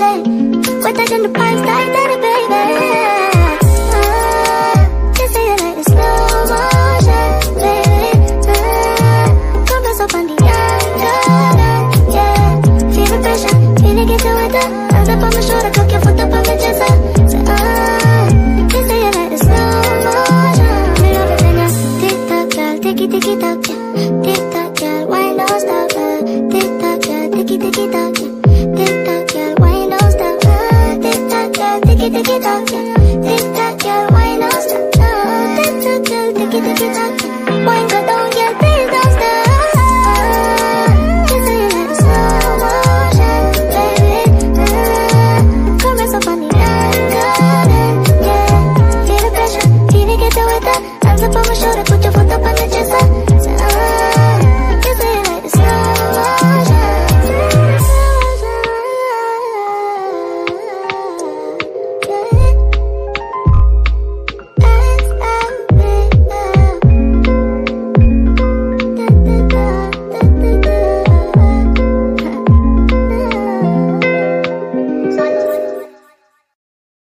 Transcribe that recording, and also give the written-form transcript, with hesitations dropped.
baby. Wetter than the pipes, tight than the baby. Just say it like the slow motion, baby. Come pass up on the young, yeah. Feel the pressure, feel it get you wetter. Hands up on my shoulder, cock your foot up on my chest. Just say it like the slow motion. Me love it when you tick tock, girl, ticky ticky tock, yeah. Tick tock, girl, why don't stop, tick tock, girl, ticky ticky tock, yeah. Tick tock, girl, why don't stop, tick tock, girl, ticky ticky tock, yeah.